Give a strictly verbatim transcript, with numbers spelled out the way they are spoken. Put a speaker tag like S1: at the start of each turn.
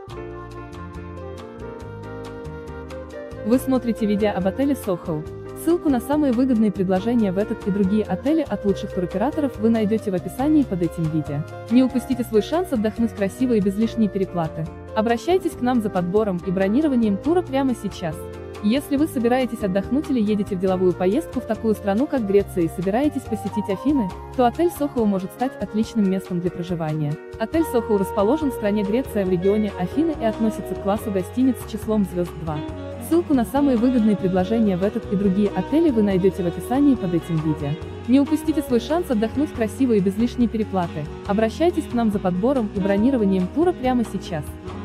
S1: Вы смотрите видео об отеле Soho. Ссылку на самые выгодные предложения в этот и другие отели от лучших туроператоров вы найдете в описании под этим видео. Не упустите свой шанс отдохнуть красиво и без лишней переплаты. Обращайтесь к нам за подбором и бронированием тура прямо сейчас. Если вы собираетесь отдохнуть или едете в деловую поездку в такую страну, как Греция, и собираетесь посетить Афины, то отель Soho может стать отличным местом для проживания. Отель Soho расположен в стране Греция в регионе Афины и относится к классу гостиниц с числом звезд два. Ссылку на самые выгодные предложения в этот и другие отели вы найдете в описании под этим видео. Не упустите свой шанс отдохнуть красиво и без лишней переплаты. Обращайтесь к нам за подбором и бронированием тура прямо сейчас.